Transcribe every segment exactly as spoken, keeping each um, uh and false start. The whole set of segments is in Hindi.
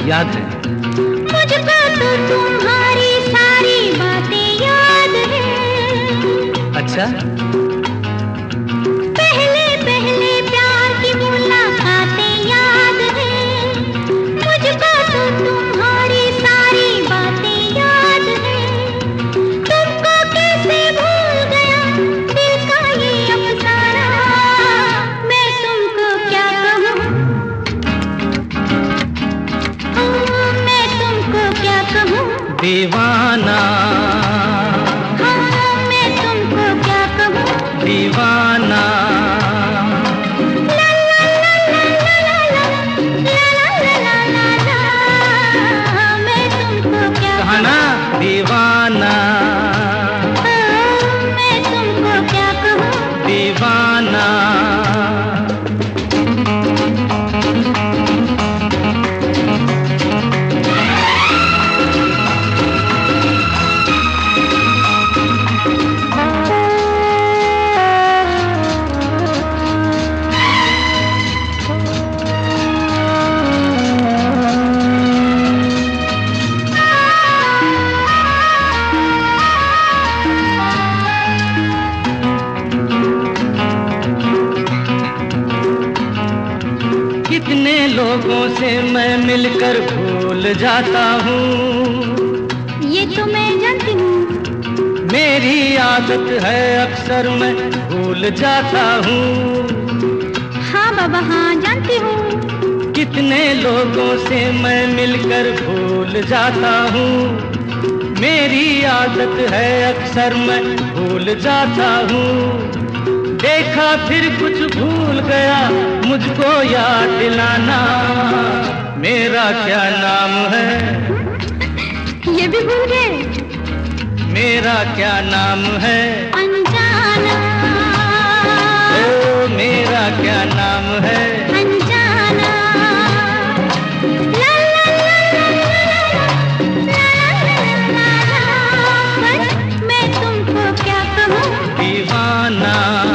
याद है। मुझको तो तुम्हारी सारी बातें याद है। अच्छा, पहले पहले प्यार की मुलाकातें याद है। मुझको तो तुम्हारी सारी बातें याद है। तुमको कैसे भूल गया दिल का ये अफसाना, मैं तुमको क्या कहूँ, मैं तुमको क्या कहूँ दीवाना। हाँ, मैं तुमको क्या कहूँ दीवाना। ला ला ला ला ला ला ला ला ला ला ला, मैं तुमको क्या कहा ना दीवाना, कहूँ, मैं तुमको क्या कहूँ दीवाना। कितने लोगों से मैं मिलकर भूल जाता हूँ, ये तो मैं जानती हूँ। मेरी आदत है अक्सर मैं भूल जाता हूँ। हाँ बाबा हाँ जानती हूँ। कितने लोगों से मैं मिलकर भूल जाता हूँ, मेरी आदत है अक्सर मैं भूल जाता हूँ। देखा फिर कुछ भूल गया मुझको याद दिलाना, मेरा क्या नाम है, ये भी भूल गए, मेरा क्या नाम है, अनजाना। ओ मेरा क्या नाम है, अनजाना। ला ला ला ला ला ला ला ला, बस मैं तुमको क्या कहूँ दीवाना।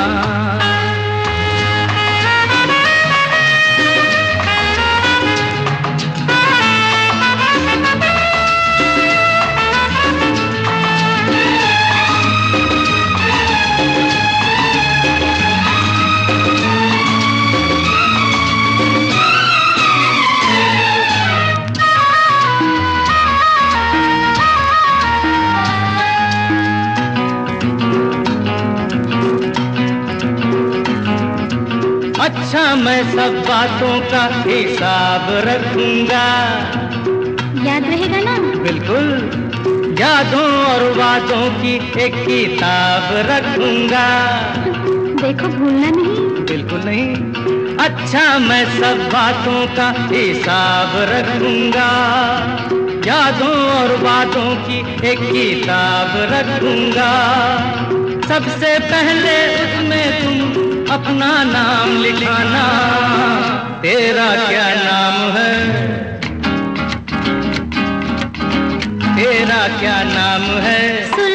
अच्छा मैं सब बातों का हिसाब रखूंगा, याद रहेगा ना? बिल्कुल, यादों और वादों की एक किताब रखूंगा। देखो भूलना नहीं। बिल्कुल नहीं। अच्छा मैं सब बातों का हिसाब रखूंगा, यादों और वादों की एक किताब रखूंगा। सबसे पहले उसमें तुम अपना नाम लिखाना, तेरा क्या नाम है, तेरा क्या नाम है।